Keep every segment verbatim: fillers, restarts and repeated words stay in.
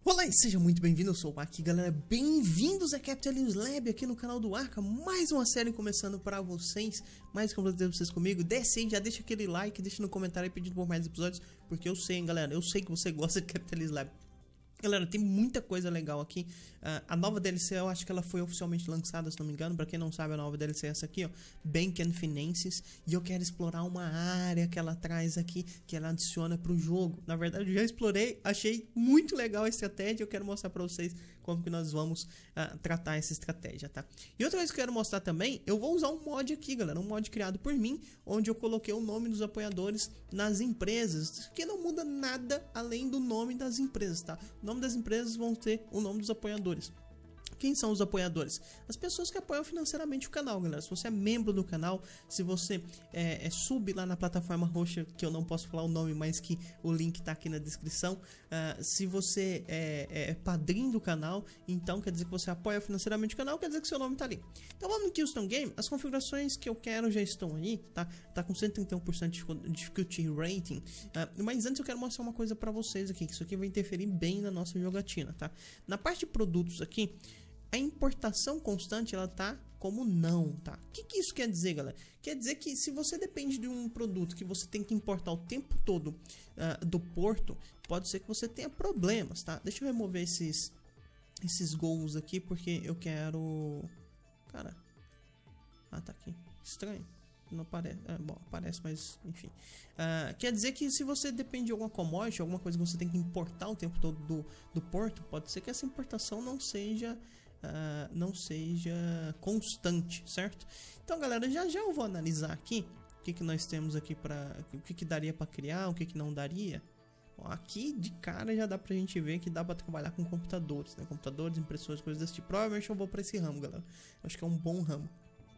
Olá e seja muito bem-vindo, eu sou o Aki, galera, bem-vindos a Capitalism Lab aqui no canal do Arca, mais uma série começando pra vocês, mais que pra vocês comigo. Desce aí, já deixa aquele like, deixa no comentário aí pedindo por mais episódios, porque eu sei, hein, galera, eu sei que você gosta de Capitalism Lab. Galera, tem muita coisa legal aqui. Uh, a nova D L C, eu acho que ela foi oficialmente lançada, se não me engano. Pra quem não sabe, a nova D L C é essa aqui, ó, Bank and Finances. E eu quero explorar uma área que ela traz aqui, que ela adiciona pro jogo. Na verdade, eu já explorei, achei muito legal a estratégia. Eu quero mostrar pra vocês como que nós vamos uh, tratar essa estratégia, tá? E outra coisa que eu quero mostrar também, eu vou usar um mod aqui, galera. Um mod criado por mim, onde eu coloquei o nome dos apoiadores nas empresas. Que não muda nada além do nome das empresas, tá? O nome das empresas vão ter o nome dos apoiadores. Quem são os apoiadores? As pessoas que apoiam financeiramente o canal, galera. Se você é membro do canal, se você é, é sub lá na plataforma roxa, que eu não posso falar o nome, mas que o link tá aqui na descrição. Uh, se você é, é padrinho do canal, então quer dizer que você apoia financeiramente o canal, quer dizer que seu nome tá ali. Então vamos no Keystone Game. As configurações que eu quero já estão aí, tá? Tá com cento e trinta e um por cento de difficulty rating. Uh, mas antes eu quero mostrar uma coisa pra vocês aqui, que isso aqui vai interferir bem na nossa jogatina, tá? Na parte de produtos aqui, a importação constante, ela tá como não, tá? O que, que isso quer dizer, galera? Quer dizer que se você depende de um produto que você tem que importar o tempo todo uh, do porto, pode ser que você tenha problemas, tá? Deixa eu remover esses, esses gols aqui, porque eu quero... Cara... Ah, tá aqui. Estranho. Não aparece. É, bom, aparece, mas enfim. Uh, quer dizer que se você depende de alguma commodity, alguma coisa que você tem que importar o tempo todo do, do porto, pode ser que essa importação não seja... Uh, não seja constante, certo? Então, galera, já já eu vou analisar aqui o que, que nós temos aqui para o que, que daria para criar, o que, que não daria. Ó, aqui de cara já dá pra gente ver que dá para trabalhar com computadores, né? Computadores, impressões, coisas desse tipo. Provavelmente eu vou para esse ramo, galera. Acho que é um bom ramo.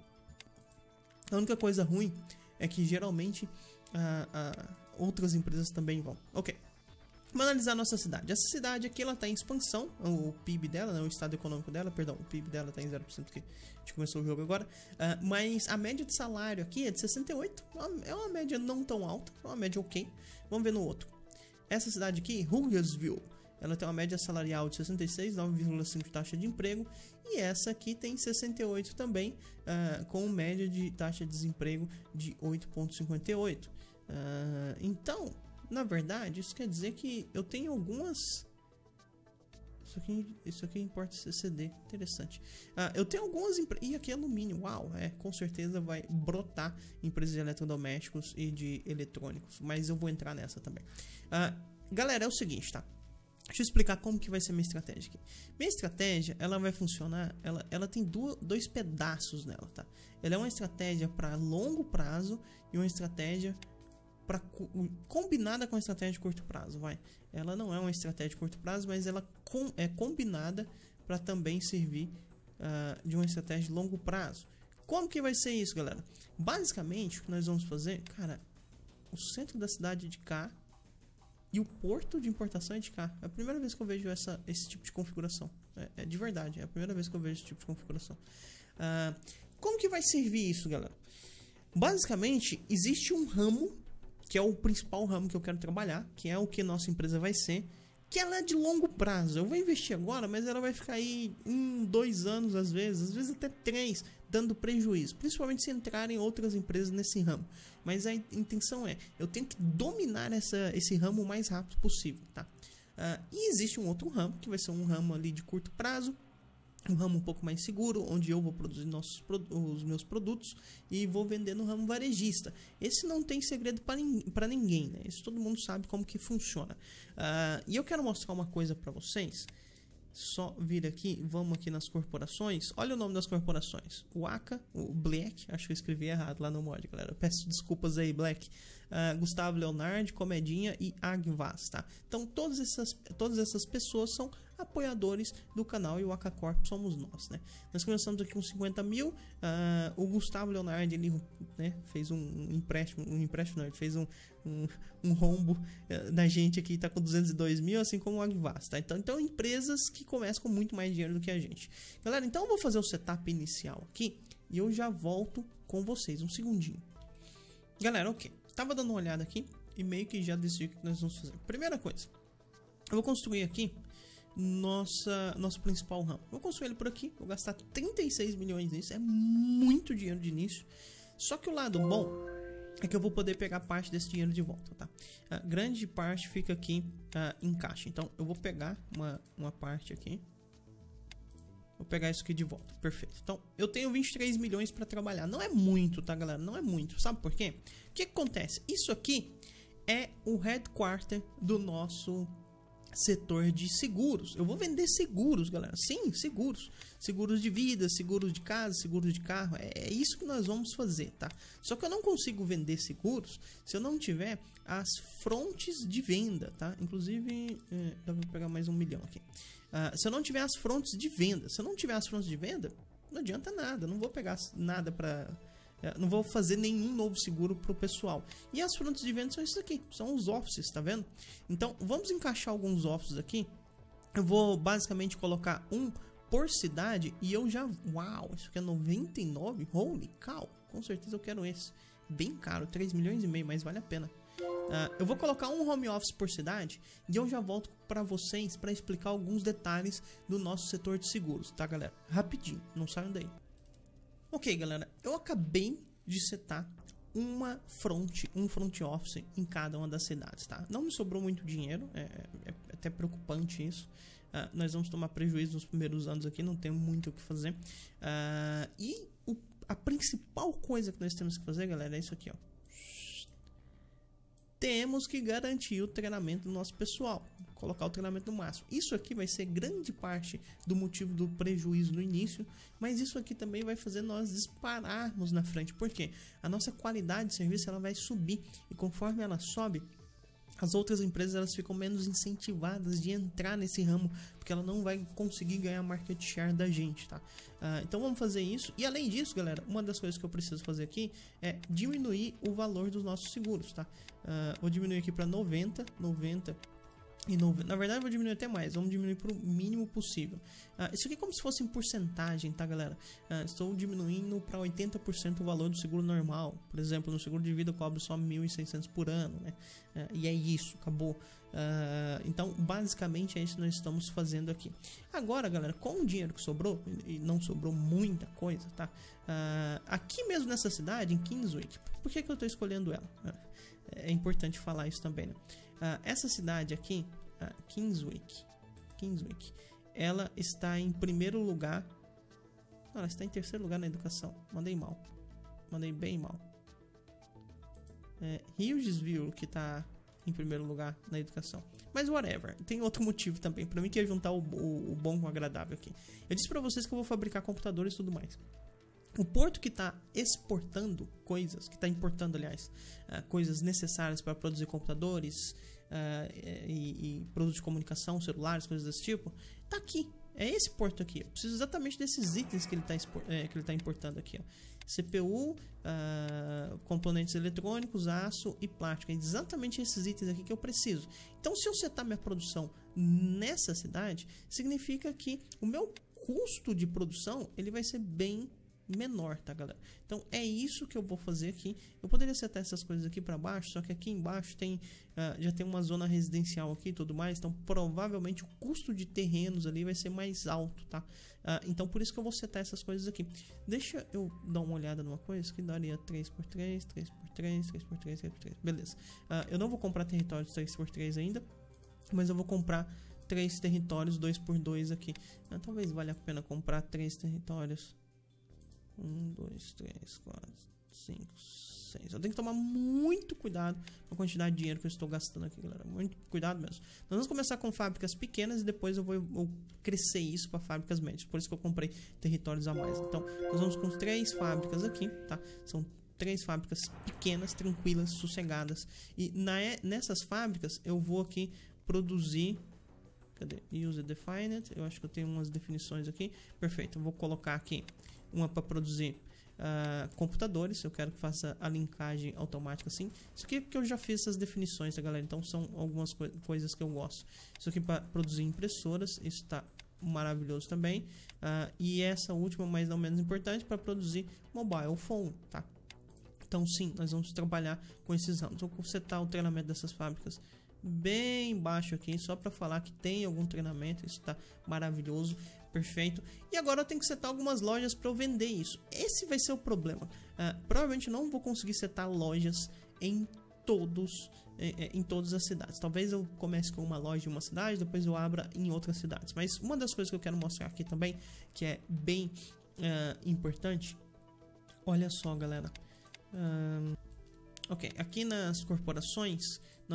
A única coisa ruim é que geralmente uh, uh, outras empresas também vão. Ok. Vamos analisar a nossa cidade. Essa cidade aqui, ela está em expansão, o P I B dela, né, o estado econômico dela, perdão, o P I B dela está em zero por cento, que a gente começou o jogo agora, uh, mas a média de salário aqui é de sessenta e oito, é uma média não tão alta, é uma média ok. Vamos ver no outro. Essa cidade aqui, Hungersville, ela tem uma média salarial de sessenta e seis, nove vírgula cinco taxa de emprego, e essa aqui tem sessenta e oito também, uh, com média de taxa de desemprego de oito vírgula cinquenta e oito. Uh, então... Na verdade, isso quer dizer que eu tenho algumas... Isso aqui, isso aqui importa C C D, interessante. Ah, eu tenho algumas empresas... E aqui é alumínio, uau, é, com certeza vai brotar empresas de eletrodomésticos e de eletrônicos. Mas eu vou entrar nessa também. Ah, galera, é o seguinte, tá? Deixa eu explicar como que vai ser minha estratégia aqui. Minha estratégia, ela vai funcionar... Ela, ela tem do, dois pedaços nela, tá? Ela é uma estratégia para longo prazo e uma estratégia... Pra, combinada com a estratégia de curto prazo, vai. Ela não é uma estratégia de curto prazo, mas ela com, é combinada para também servir uh, de uma estratégia de longo prazo. Como que vai ser isso, galera? Basicamente, o que nós vamos fazer, cara, o centro da cidade é de cá e o porto de importação é de cá. É a primeira vez que eu vejo essa, esse tipo de configuração. É, é de verdade, é a primeira vez que eu vejo esse tipo de configuração. Uh, como que vai servir isso, galera? Basicamente, existe um ramo que é o principal ramo que eu quero trabalhar, que é o que nossa empresa vai ser, que ela é de longo prazo. Eu vou investir agora, mas ela vai ficar aí um, dois anos às vezes, às vezes até três, dando prejuízo, principalmente se entrarem outras empresas nesse ramo. Mas a intenção é, eu tenho que dominar essa, esse ramo o mais rápido possível, tá? Uh, e existe um outro ramo, que vai ser um ramo ali de curto prazo, um ramo um pouco mais seguro, onde eu vou produzir nossos, os meus produtos e vou vender no ramo varejista. Esse não tem segredo para ninguém, né? Isso todo mundo sabe como que funciona. Uh, e eu quero mostrar uma coisa para vocês. Só vir aqui, vamos aqui nas corporações. Olha o nome das corporações. O Aka, o Black, acho que eu escrevi errado lá no mod, galera. Peço desculpas aí, Black. Uh, Gustavo Leonardo, Comedinha e Agvas, tá? Então todas essas, todas essas pessoas são apoiadores do canal e o Aka Corp somos nós, né? Nós começamos aqui com cinquenta mil. Uh, o Gustavo Leonardo, ele, né, fez um empréstimo, um empréstimo não, ele fez um, um, um rombo uh, da gente aqui, tá com duzentos e dois mil, assim como o Agvas, tá? Então, então empresas que começam com muito mais dinheiro do que a gente. Galera, então eu vou fazer o setup inicial aqui e eu já volto com vocês, um segundinho. Galera, ok. Tava dando uma olhada aqui e meio que já decidi o que nós vamos fazer. Primeira coisa, eu vou construir aqui nossa, nosso principal ramo. Vou construir ele por aqui, vou gastar trinta e seis milhões nisso, é muito dinheiro de início. Só que o lado bom é que eu vou poder pegar parte desse dinheiro de volta, tá? A grande parte fica aqui uh, em caixa. Então eu vou pegar uma, uma parte aqui. Vou pegar isso aqui de volta, perfeito. Então eu tenho vinte e três milhões para trabalhar. Não é muito, tá, galera? Não é muito. Sabe por quê? O que acontece? Isso aqui é o headquarter do nosso setor de seguros. Eu vou vender seguros, galera. Sim, seguros. Seguros de vida, seguros de casa, seguros de carro. É isso que nós vamos fazer, tá? Só que eu não consigo vender seguros se eu não tiver as frontes de venda, tá? Inclusive, é, eu vou pegar mais um milhão aqui. Uh, se eu não tiver as frontes de venda, se eu não tiver as frontes de venda, não adianta nada. Eu não vou pegar nada para... Não vou fazer nenhum novo seguro para o pessoal. E as frontes de venda são esses aqui. São os offices, tá vendo? Então, vamos encaixar alguns offices aqui. Eu vou basicamente colocar um por cidade. E eu já... Uau! Isso aqui é noventa e nove? Holy cow! Com certeza eu quero esse. Bem caro. três milhões e meio, mas vale a pena. Uh, eu vou colocar um home office por cidade. E eu já volto para vocês para explicar alguns detalhes do nosso setor de seguros. Tá, galera? Rapidinho. Não saiam daí. Ok, galera, eu acabei de setar uma front, um front office em cada uma das cidades, tá? Não me sobrou muito dinheiro, é, é até preocupante isso. Uh, nós vamos tomar prejuízo nos primeiros anos aqui, não tem muito o que fazer. Uh, e o, a principal coisa que nós temos que fazer, galera, é isso aqui, ó. Temos que garantir o treinamento do nosso pessoal. Colocar o treinamento no máximo. Isso aqui vai ser grande parte do motivo do prejuízo no início, mas isso aqui também vai fazer nós dispararmos na frente. Por quê? A nossa qualidade de serviço ela vai subir e conforme ela sobe, as outras empresas elas ficam menos incentivadas de entrar nesse ramo, porque ela não vai conseguir ganhar market share da gente, tá? Uh, então vamos fazer isso. E além disso, galera, uma das coisas que eu preciso fazer aqui é diminuir o valor dos nossos seguros, tá? Uh, vou diminuir aqui para noventa, noventa e noventa. Na verdade, eu vou diminuir até mais. Vamos diminuir para o mínimo possível. Uh, isso aqui é como se fosse em porcentagem, tá, galera? Uh, estou diminuindo para oitenta por cento o valor do seguro normal. Por exemplo, no seguro de vida eu cobro só mil e seiscentos por ano, né? Uh, e é isso, acabou. Uh, então, basicamente é isso que nós estamos fazendo aqui. Agora, galera, com o dinheiro que sobrou, e não sobrou muita coisa, tá? Uh, aqui mesmo nessa cidade, em Kingswick, por que, que eu estou escolhendo ela? Uh, é importante falar isso também, né? Uh, essa cidade aqui, uh, Kingswick, Kingswick, ela está em primeiro lugar. Não, ela está em terceiro lugar na educação. Mandei mal. Mandei bem mal. É, Hughes que está em primeiro lugar na educação. Mas whatever. Tem outro motivo também. Para mim que é juntar o, o, o bom com o agradável aqui. Eu disse para vocês que eu vou fabricar computadores e tudo mais. O porto que está exportando coisas, que está importando, aliás, uh, coisas necessárias para produzir computadores uh, e, e produtos de comunicação, celulares, coisas desse tipo, está aqui. É esse porto aqui. Eu preciso exatamente desses itens que ele está é, que ele tá importando aqui. Ó. C P U, uh, componentes eletrônicos, aço e plástico. É exatamente esses itens aqui que eu preciso. Então, se eu setar minha produção nessa cidade, significa que o meu custo de produção ele vai ser bem menor, tá, galera? Então é isso que eu vou fazer aqui. Eu poderia setar essas coisas aqui para baixo, só que aqui embaixo tem uh, já tem uma zona residencial aqui e tudo mais, então provavelmente o custo de terrenos ali vai ser mais alto, tá? Uh, então por isso que eu vou setar essas coisas aqui. Deixa eu dar uma olhada numa coisa que daria três por três, três por três, três por três, três por três. Beleza. Uh, eu não vou comprar territórios três por três ainda, mas eu vou comprar três territórios dois por dois aqui. Uh, talvez valha a pena comprar três territórios. um, dois, três, quatro, cinco, seis. Eu tenho que tomar muito cuidado com a quantidade de dinheiro que eu estou gastando aqui, galera. Muito cuidado mesmo. Nós vamos começar com fábricas pequenas e depois eu vou eu crescer isso para fábricas médias. Por isso que eu comprei territórios a mais. Então, nós vamos com três fábricas aqui, tá? São três fábricas pequenas, tranquilas, sossegadas. E na, nessas fábricas eu vou aqui produzir... Cadê? User Defined. Eu acho que eu tenho umas definições aqui. Perfeito. Eu vou colocar aqui uma para produzir uh, computadores. Eu quero que faça a linkagem automática assim. Isso aqui é porque eu já fiz essas definições, tá, galera? Então são algumas co coisas que eu gosto. Isso aqui para produzir impressoras. Isso está maravilhoso também. Uh, e essa última, mas não menos importante, para produzir mobile phone, tá? Então sim, nós vamos trabalhar com esses ramos. Vou setar o treinamento dessas fábricas bem baixo aqui, só para falar que tem algum treinamento. Isso tá maravilhoso, perfeito. E agora eu tenho que setar algumas lojas para eu vender isso. Esse vai ser o problema. Uh, provavelmente não vou conseguir setar lojas em todos em todas as cidades. Talvez eu comece com uma loja em uma cidade, depois eu abra em outras cidades. Mas uma das coisas que eu quero mostrar aqui também, que é bem uh, importante, olha só, galera. Um, ok, aqui nas corporações, no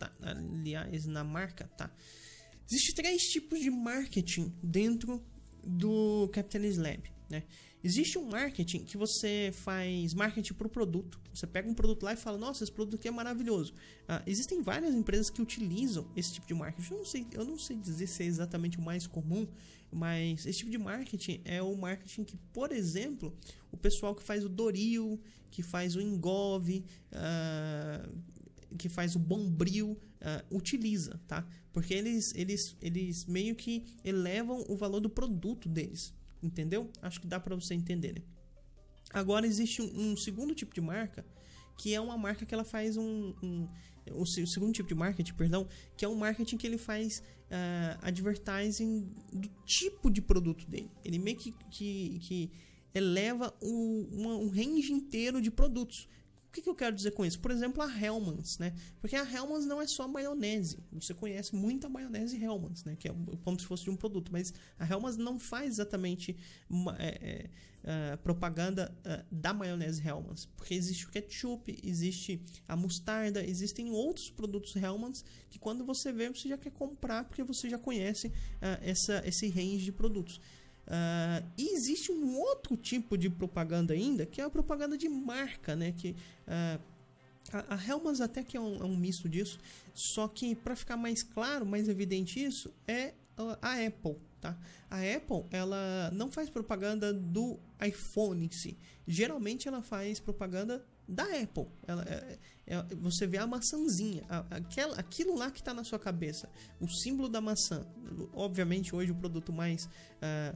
aliás, na marca, tá? Existem três tipos de marketing dentro do Capitalist Lab, né? Existe um marketing que você faz marketing para o produto. Você pega um produto lá e fala, nossa, esse produto aqui é maravilhoso. Ah, existem várias empresas que utilizam esse tipo de marketing. Eu não sei, eu não sei dizer se é exatamente o mais comum, mas esse tipo de marketing é o marketing que, por exemplo, o pessoal que faz o Doril, que faz o Engov, ah, que faz o Bombril, uh, utiliza, tá? Porque eles, eles, eles meio que elevam o valor do produto deles. Entendeu? Acho que dá para você entender, né? Agora existe um, um segundo tipo de marca, que é uma marca que ela faz um... um o, o segundo tipo de marketing, perdão, que é um marketing que ele faz uh, advertising do tipo de produto dele. Ele meio que, que, que eleva um, uma, um range inteiro de produtos. O que, que eu quero dizer com isso? Por exemplo, a Hellmann's, né? Porque a Hellmann's não é só maionese. Você conhece muita maionese Hellmann's, né? Que é como se fosse de um produto. Mas a Hellmann's não faz exatamente uma, é, é, propaganda é, da maionese Hellmann's. Porque existe o ketchup, existe a mostarda, existem outros produtos Hellmann's que quando você vê, você já quer comprar porque você já conhece é, essa, esse range de produtos. Uh, e existe um outro tipo de propaganda ainda, que é a propaganda de marca, né? Que uh, a, a Hellmann's até que é um, é um misto disso, só que para ficar mais claro, mais evidente isso, é a Apple, tá? A Apple, ela não faz propaganda do iPhone em si. Geralmente ela faz propaganda da Apple. Ela, é, é, você vê a maçãzinha, a, aquela, aquilo lá que está na sua cabeça, o símbolo da maçã. Obviamente hoje o produto mais uh,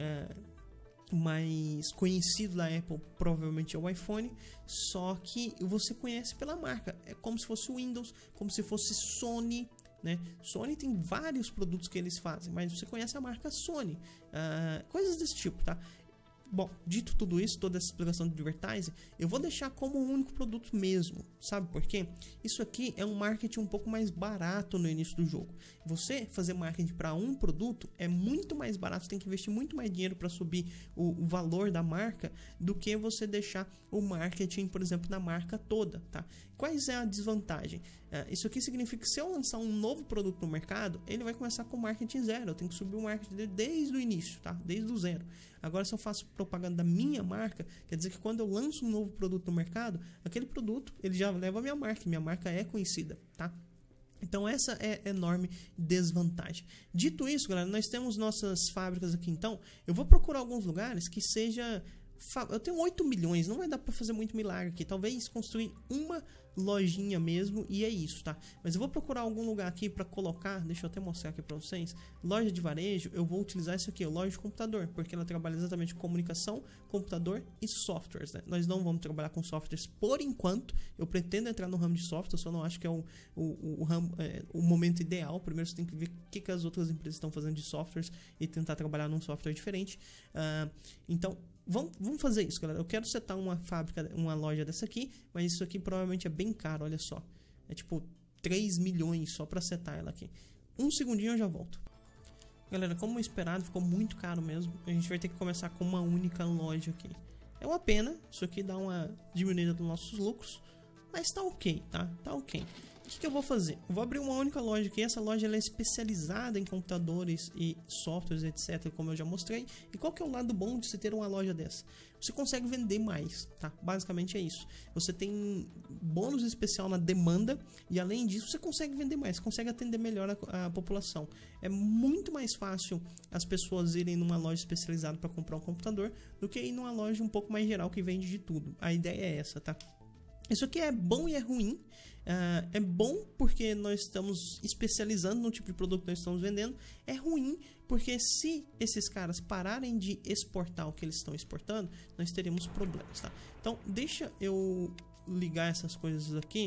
uh, mais conhecido da Apple provavelmente é o iPhone, só que você conhece pela marca. É como se fosse o Windows, como se fosse Sony, né? Sony tem vários produtos que eles fazem, mas você conhece a marca Sony, uh, coisas desse tipo, tá? Bom, dito tudo isso, toda essa explicação de advertising, eu vou deixar como um único produto mesmo. Sabe por quê? Isso aqui é um marketing um pouco mais barato no início do jogo. Você fazer marketing para um produto é muito mais barato, você tem que investir muito mais dinheiro para subir o, o valor da marca do que você deixar o marketing, por exemplo, na marca toda, tá? Quais é a desvantagem? Uh, isso aqui significa que se eu lançar um novo produto no mercado, ele vai começar com marketing zero. Eu tenho que subir o marketing dele desde o início, tá? Desde o zero. Agora, se eu faço propaganda da minha marca, quer dizer que quando eu lanço um novo produto no mercado, aquele produto ele já leva a minha marca, minha marca é conhecida, tá? Então essa é a enorme desvantagem. Dito isso, galera, nós temos nossas fábricas aqui, então eu vou procurar alguns lugares que seja... Eu tenho oito milhões, não vai dar para fazer muito milagre aqui. Talvez construir uma lojinha mesmo e é isso, tá? Mas eu vou procurar algum lugar aqui para colocar, deixa eu até mostrar aqui para vocês. Loja de varejo, eu vou utilizar isso aqui, loja de computador, porque ela trabalha exatamente com comunicação, computador e softwares, né? Nós não vamos trabalhar com softwares por enquanto. Eu pretendo entrar no ramo de software, só não acho que é o, o, o, ramo, é, o momento ideal. Primeiro você tem que ver o que, que as outras empresas estão fazendo de softwares e tentar trabalhar num software diferente. Uh, então Vamos, vamos fazer isso, galera. Eu quero setar uma fábrica, uma loja dessa aqui, mas isso aqui provavelmente é bem caro, olha só. É tipo três milhões só pra setar ela aqui. Um segundinho eu já volto. Galera, como esperado, ficou muito caro mesmo. A gente vai ter que começar com uma única loja aqui. É uma pena, isso aqui dá uma diminuída dos nossos lucros, mas tá ok, tá? Tá ok. O que, que eu vou fazer? Eu vou abrir uma única loja aqui. Essa loja ela é especializada em computadores e softwares, etcétera, como eu já mostrei. E qual que é o lado bom de você ter uma loja dessa? Você consegue vender mais, tá? Basicamente é isso. Você tem bônus especial na demanda e além disso você consegue vender mais, consegue atender melhor a, a população. É muito mais fácil as pessoas irem numa loja especializada para comprar um computador do que ir numa loja um pouco mais geral que vende de tudo. A ideia é essa, tá? Isso aqui é bom e é ruim. Uh, é bom porque nós estamos especializando no tipo de produto que nós estamos vendendo. É ruim porque se esses caras pararem de exportar o que eles estão exportando, nós teremos problemas, tá? Então deixa eu ligar essas coisas aqui.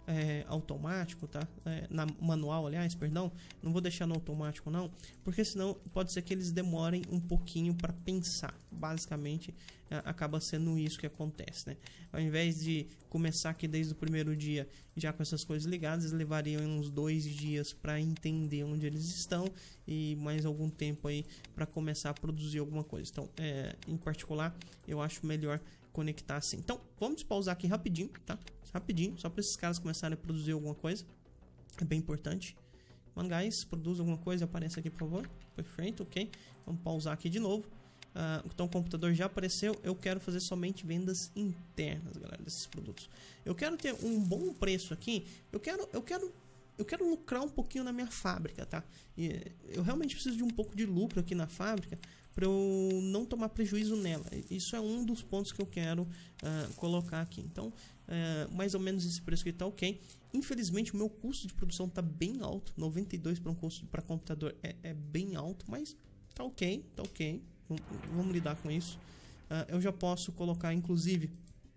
é, automático, tá? É, na manual, aliás, perdão, não vou deixar no automático não, porque senão pode ser que eles demorem um pouquinho para pensar. Basicamente, é, acaba sendo isso que acontece, né? Ao invés de começar aqui desde o primeiro dia já com essas coisas ligadas, eles levariam uns dois dias para entender onde eles estão e mais algum tempo aí para começar a produzir alguma coisa. Então, é, em particular, eu acho melhor conectar assim. Então, vamos pausar aqui rapidinho, tá? Rapidinho, só para esses caras começarem a produzir alguma coisa. É bem importante. Mano, guys, produz alguma coisa, aparece aqui, por favor. Perfeito, ok. Vamos pausar aqui de novo. Uh, então o computador já apareceu. Eu quero fazer somente vendas internas, galera, desses produtos. Eu quero ter um bom preço aqui. Eu quero, eu quero, eu quero lucrar um pouquinho na minha fábrica, tá? E eu realmente preciso de um pouco de lucro aqui na fábrica para eu não tomar prejuízo nela. Isso é um dos pontos que eu quero uh, colocar aqui. Então, uh, mais ou menos esse preço aqui tá ok. Infelizmente, o meu custo de produção tá bem alto. noventa e dois para um custo para computador é, é bem alto, mas tá ok, tá ok. Vamos lidar com isso. Uh, eu já posso colocar, inclusive,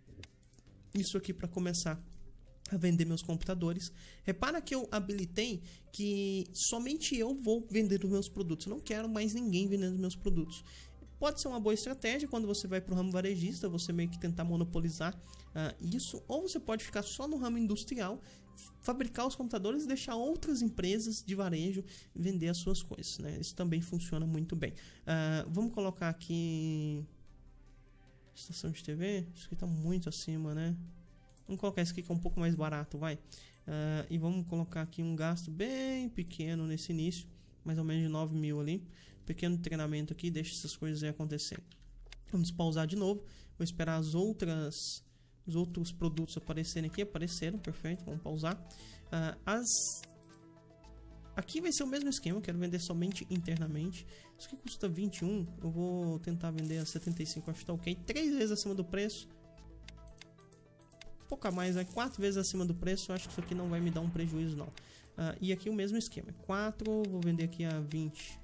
isso aqui para começar a vender meus computadores. Repara que eu habilitei que somente eu vou vender os meus produtos. Eu não quero mais ninguém vendendo os meus produtos. Pode ser uma boa estratégia quando você vai para o ramo varejista, você meio que tentar monopolizar uh, isso, ou você pode ficar só no ramo industrial, fabricar os computadores e deixar outras empresas de varejo vender as suas coisas, né? Isso também funciona muito bem. Uh, vamos colocar aqui estação de T V, isso aqui está muito acima, né? Vamos colocar esse aqui que é um pouco mais barato, vai. Uh, e vamos colocar aqui um gasto bem pequeno nesse início, mais ou menos de nove mil ali. Pequeno treinamento aqui, deixa essas coisas aí acontecer. Vamos pausar de novo. Vou esperar as outras, os outros produtos aparecerem aqui. Apareceram, perfeito. Vamos pausar. Uh, as... Aqui vai ser o mesmo esquema. Eu quero vender somente internamente. Isso aqui custa vinte e um. Eu vou tentar vender a setenta e cinco. Acho que tá ok. Três vezes acima do preço. Pouco a mais, né? Quatro vezes acima do preço. Eu acho que isso aqui não vai me dar um prejuízo, não. Uh, e aqui o mesmo esquema. Quatro. Vou vender aqui a vinte.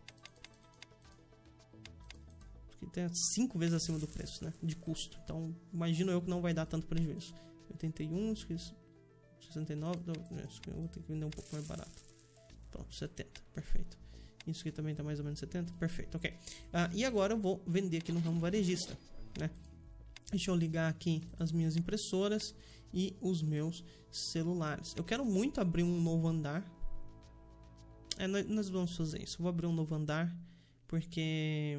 Tem cinco vezes acima do preço, né, de custo. Então, imagino eu que não vai dar tanto prejuízo. oitenta e um, sessenta e nove, eu vou ter que vender um pouco mais barato. Pronto, setenta, perfeito. Isso aqui também tá mais ou menos setenta, perfeito, ok. Ah, e agora eu vou vender aqui no ramo varejista, né? Deixa eu ligar aqui as minhas impressoras e os meus celulares. Eu quero muito abrir um novo andar. É, nós vamos fazer isso. Eu vou abrir um novo andar porque...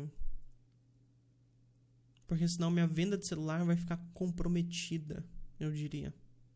Porque senão minha venda de celular vai ficar comprometida, eu diria.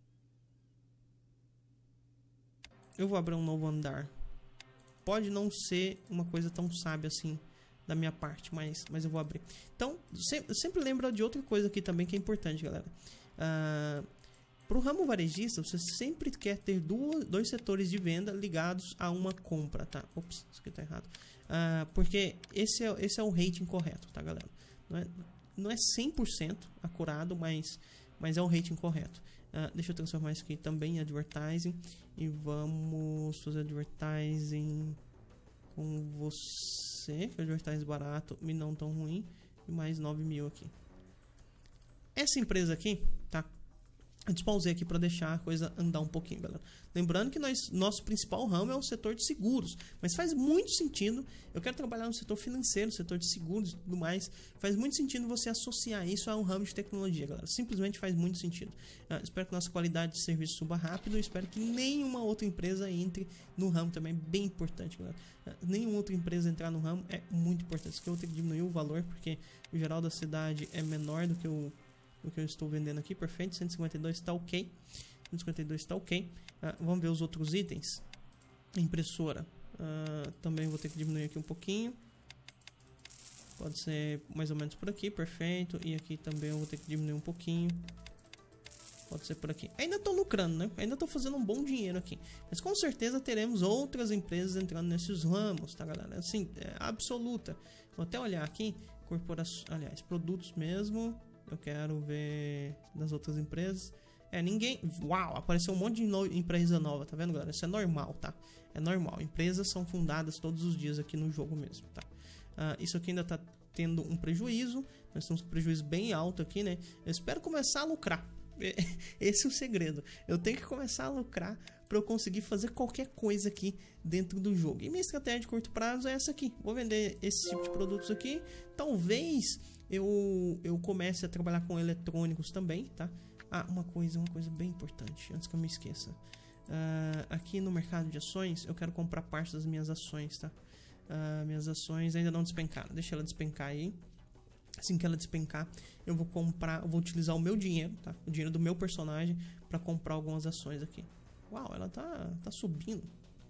Eu vou abrir um novo andar. Pode não ser uma coisa tão sábia assim da minha parte, mas, mas eu vou abrir. Então, sempre, sempre lembra de outra coisa aqui também que é importante, galera. Uh, Para o ramo varejista, você sempre quer ter duas, dois setores de venda ligados a uma compra, tá? Ops, isso aqui tá errado. Uh, porque esse é, esse é o rating correto, tá, galera? Não é... Não é cem por cento acurado, mas, mas é o rating correto. Uh, deixa eu transformar isso aqui também em advertising. E vamos fazer advertising com você. Que é advertising barato e não tão ruim. E mais nove mil aqui. Essa empresa aqui, tá? Eu despausei aqui para deixar a coisa andar um pouquinho, galera. Lembrando que nós, nosso principal ramo é o setor de seguros. Mas faz muito sentido. Eu quero trabalhar no setor financeiro, setor de seguros e tudo mais. Faz muito sentido você associar isso a um ramo de tecnologia, galera. Simplesmente faz muito sentido. Uh, espero que nossa qualidade de serviço suba rápido. Espero que nenhuma outra empresa entre no ramo também. É bem importante, galera. Uh, nenhuma outra empresa entrar no ramo é muito importante. Isso aqui eu vou ter que diminuir o valor, porque o geral da cidade é menor do que o... o que eu estou vendendo aqui, perfeito, cento e cinquenta e dois está ok, cento e cinquenta e dois está ok. Uh, vamos ver os outros itens. Impressora, uh, também vou ter que diminuir aqui um pouquinho, pode ser mais ou menos por aqui, perfeito. E aqui também eu vou ter que diminuir um pouquinho, pode ser por aqui. Ainda estou lucrando, né? Ainda estou fazendo um bom dinheiro aqui, mas com certeza teremos outras empresas entrando nesses ramos, tá, galera? Assim, é absoluta. Vou até olhar aqui, corporações, aliás, produtos mesmo. Eu quero ver das outras empresas. É, ninguém... Uau, apareceu um monte de no... empresa nova, tá vendo, galera? Isso é normal, tá? É normal. Empresas são fundadas todos os dias aqui no jogo mesmo, tá? Uh, isso aqui ainda tá tendo um prejuízo. Nós temos um prejuízo bem alto aqui, né? Eu espero começar a lucrar. Esse é o segredo. Eu tenho que começar a lucrar para eu conseguir fazer qualquer coisa aqui dentro do jogo. E minha estratégia de curto prazo é essa aqui. Vou vender esse tipo de produtos aqui. Talvez eu, eu comece a trabalhar com eletrônicos também, tá? Ah, uma coisa, uma coisa bem importante, antes que eu me esqueça. Uh, aqui no mercado de ações, eu quero comprar parte das minhas ações, tá? Uh, minhas ações ainda não despencaram. Deixa ela despencar aí. Assim que ela despencar, eu vou comprar, eu vou utilizar o meu dinheiro, tá? O dinheiro do meu personagem para comprar algumas ações aqui. Uau, ela tá, tá subindo.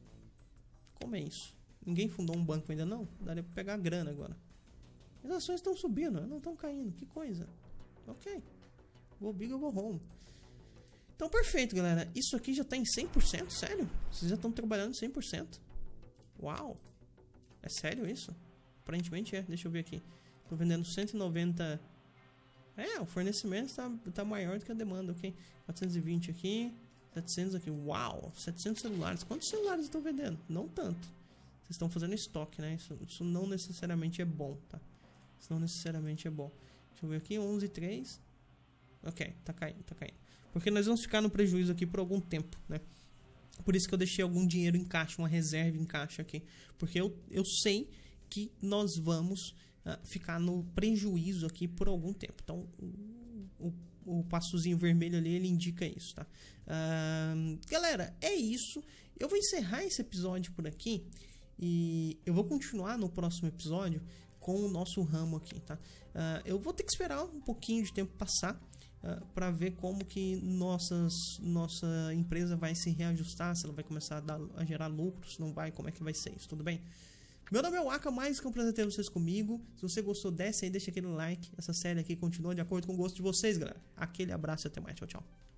Como é isso? Ninguém fundou um banco ainda não? Daria pra pegar a grana agora. As ações estão subindo, não estão caindo. Que coisa. Ok. Go big ou go home. Então, perfeito, galera. Isso aqui já tá em cem por cento? Sério? Vocês já estão trabalhando cem por cento? Uau. É sério isso? Aparentemente é. Deixa eu ver aqui. Tô vendendo cento e noventa. É, o fornecimento tá, tá maior do que a demanda, ok? quatrocentos e vinte aqui. setecentos aqui. Uau. setecentos celulares. Quantos celulares eu tô vendendo? Não tanto. Vocês estão fazendo estoque, né? Isso, isso não necessariamente é bom, tá? Isso não necessariamente é bom. Deixa eu ver aqui. onze e três. Ok. Tá caindo, tá caindo. Porque nós vamos ficar no prejuízo aqui por algum tempo, né? Por isso que eu deixei algum dinheiro em caixa, uma reserva em caixa aqui. Porque eu, eu sei que nós vamos uh, ficar no prejuízo aqui por algum tempo. Então, o, o, o passozinho vermelho ali, ele indica isso, tá? Uh, galera, é isso. Eu vou encerrar esse episódio por aqui. E eu vou continuar no próximo episódio com o nosso ramo aqui, tá? Uh, eu vou ter que esperar um pouquinho de tempo passar. Uh, para ver como que nossas, nossa empresa vai se reajustar, se ela vai começar a, dar, a gerar lucro, se não vai, como é que vai ser isso, tudo bem? Meu nome é Waka, mais que um prazer ter vocês comigo. Se você gostou, desce aí, deixa aquele like. Essa série aqui continua de acordo com o gosto de vocês, galera. Aquele abraço e até mais, tchau, tchau.